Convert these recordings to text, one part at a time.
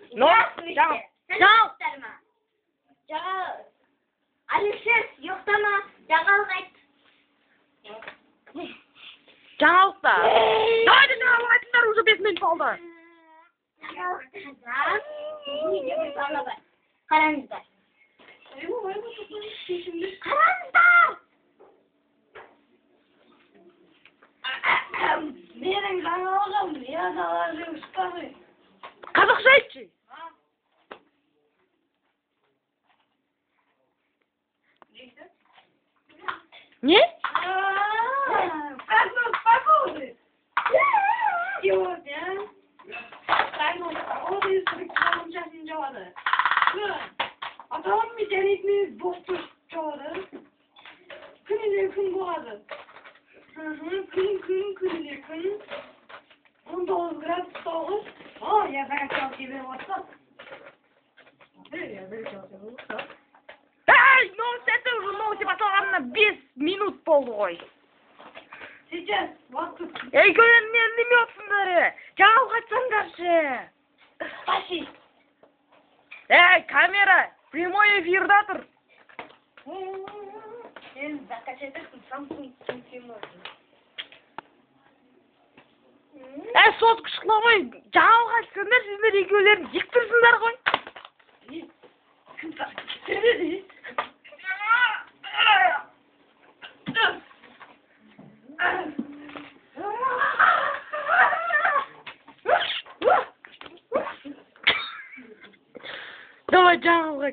Alışır, yoktama, жаңалық айт. Жаңалықта. Haydi айтыңдар, уже 5 минут oldu. Жаңалықта. Қараңыздар. Қараңыздар! Менің жаңалығым, язалардың ұстазы. Қазақша айтшы. Не? Погоды. Сегодня погода инструкциясын жауады. Аталым метеоритный бостыр жауады. Күніне күн болады. Күніне күн. 19 градус соғыс. Я закачал тебе WhatsApp. Я закачал тебе WhatsApp. Эй, новости уже новости посланна 5 минут болды ғой. Сейчас, WhatsApp. Ей, көрермен неме отсыңдар? Жаңалық айтсаңдаршы. Пошли. Эй, камера, прямой эфирда тұр. Сен закачайтықсың, Samsung телефоны. Эй, сот күшіқламай, жаңалық айтсаңдар, сіздер екеулерін жек тұрсыңдар ғой. Давай жаңалық.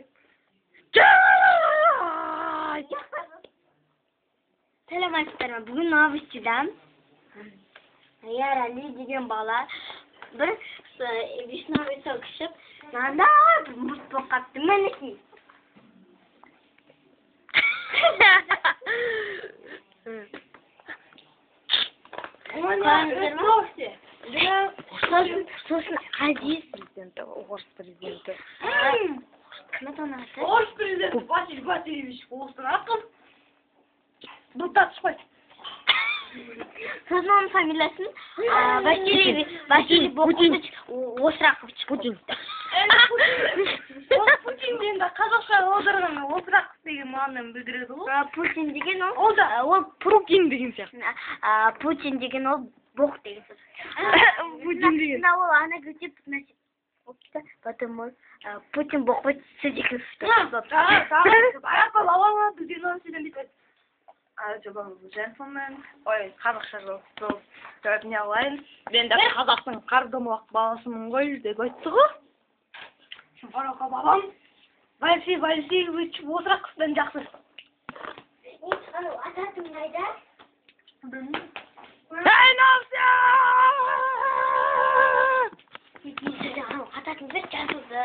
Сәлеметсіздер ме? Бүгін новостидан Ярали деген бала бір вишневый сок ішіп, мынандай бір мұрт болып қапты. Мінекей. Хадис президенті, орыс президенті. Кім еді оның аты? Орыс президенті Василий Васильевич болсын ақын. Бұлтат шықпайды. Сосын оның фамилиясын Василий Бокутович Осыракович. Путин. Путин дегенде қазақша аударғанда Осырақов деген мағынаны білдіреді ғой. Путин деген ол Путин деген сияқты. Путин деген ол Бог деген сөз. Путин деген. Ол ана көтеп потом ол Путин Бог болып сөздекі Gentlemen, Ой, қазақша жоқ не алайын. Мен де қазақтың қардымылақ баласымын ғой деп айтты ғой. Барақа балам, Василий Васильевич Осыраковтан жақсы. Ататың қайда? Эй, новости! Ататың бір жазылды.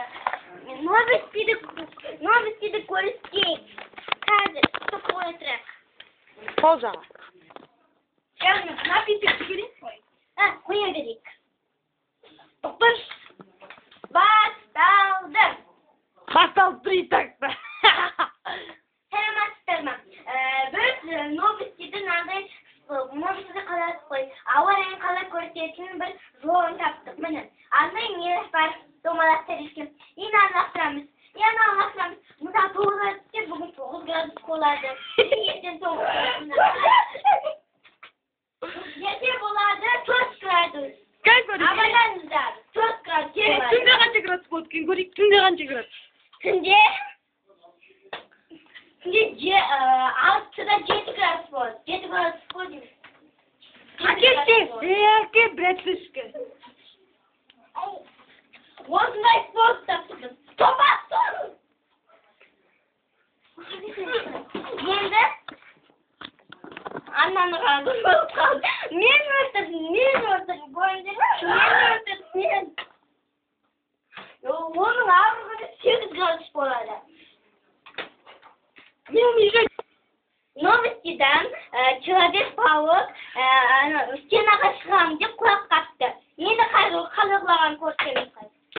Новостиді көрістейік. Қазір, тоқып отырайық. Сол жағы. Яғни, напиток керек қой. Қоя берейік. Тоқташ. Басталды. Басталды притакта. Сәлеметсіздер ме? Біз новостиді қаладық қой. Ауа райын қалай көрсететінін бір жолын таптық. Міне, арнайы мейраш бар, домалақтар ешкем. Ең аңлақтырамыз. Мұнда 9 градус, бүгін 9 градус болады. Ертең 9 градус. Ертең болады 4 градус. Абайлаңыздар, 4 градус. Түнде қанша градус болады екен көрейік? Түнде қанша градус? Түнде 6-да 7 градус болады. 7 градус болады. Әке, бретсішкі. Осындай спорт таптыңыз. Топастың! Енді Аннаны қанды болып қалды. Мен өртірдім. Оның ауырғаны 8 градус болады. Новостидан Человек-паук стенаға шығамын деп құлап қапты. Енді қалғылаған көрсеміз.